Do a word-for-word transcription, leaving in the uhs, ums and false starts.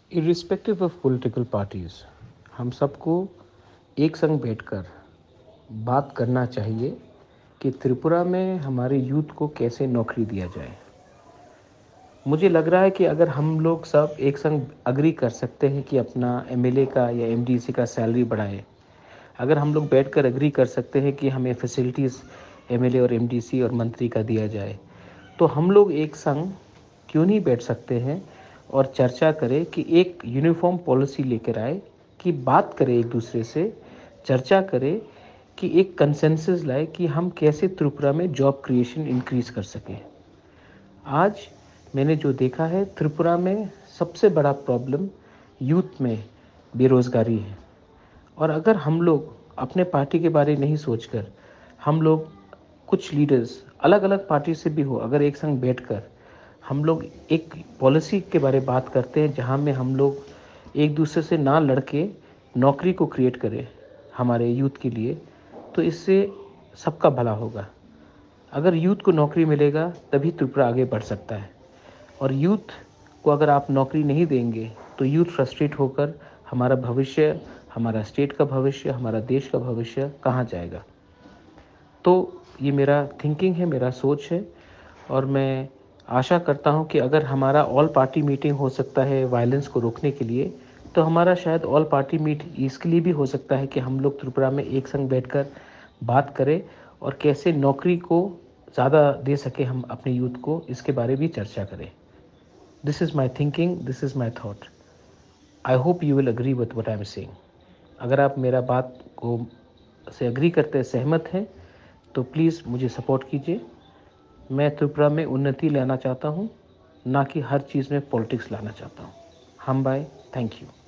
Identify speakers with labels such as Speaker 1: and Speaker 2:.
Speaker 1: Irrespective of political parties, हम सबको एक संग बैठकर बात करना चाहिए कि त्रिपुरा में हमारे यूथ को कैसे नौकरी दिया जाए। मुझे लग रहा है कि अगर हम लोग सब एक संग एग्री कर सकते हैं कि अपना एमएलए का या एमडीसी का सैलरी बढ़ाए, अगर हम लोग बैठकर एग्री कर सकते हैं कि हमें फैसिलिटीज़ एमएलए और एमडीसी और मंत्री का दिया जाए, तो हम लोग एक संग क्यों नहीं बैठ सकते हैं और चर्चा करें कि एक यूनिफॉर्म पॉलिसी लेकर आए, कि बात करें एक दूसरे से, चर्चा करें कि एक कंसेंसस लाए कि हम कैसे त्रिपुरा में जॉब क्रिएशन इंक्रीज़ कर सकें। आज मैंने जो देखा है, त्रिपुरा में सबसे बड़ा प्रॉब्लम यूथ में बेरोज़गारी है। और अगर हम लोग अपने पार्टी के बारे नहीं सोचकर, हम लोग कुछ लीडर्स अलग अलग पार्टी से भी हो, अगर एक संग बैठकर हम लोग एक पॉलिसी के बारे बात करते हैं जहां में हम लोग एक दूसरे से ना लड़के नौकरी को क्रिएट करें हमारे यूथ के लिए, तो इससे सबका भला होगा। अगर यूथ को नौकरी मिलेगा तभी त्रिपुरा आगे बढ़ सकता है। और यूथ को अगर आप नौकरी नहीं देंगे तो यूथ फ्रस्ट्रेट होकर हमारा भविष्य, हमारा स्टेट का भविष्य, हमारा देश का भविष्य कहाँ जाएगा। तो ये मेरा थिंकिंग है, मेरा सोच है। और मैं आशा करता हूँ कि अगर हमारा ऑल पार्टी मीटिंग हो सकता है वायलेंस को रोकने के लिए, तो हमारा शायद ऑल पार्टी मीट इसके लिए भी हो सकता है कि हम लोग त्रिपुरा में एक संग बैठकर बात करें और कैसे नौकरी को ज़्यादा दे सके हम अपने यूथ को, इसके बारे भी चर्चा करें। This is my thinking, this is my thought. I hope you will agree with what I am saying. अगर आप मेरा बात को से अग्री करते सहमत हैं तो प्लीज़ मुझे सपोर्ट कीजिए। मैं त्रिपुरा में उन्नति लाना चाहता हूँ, ना कि हर चीज़ में पॉलिटिक्स लाना चाहता हूँ। हम बाय, थैंक यू।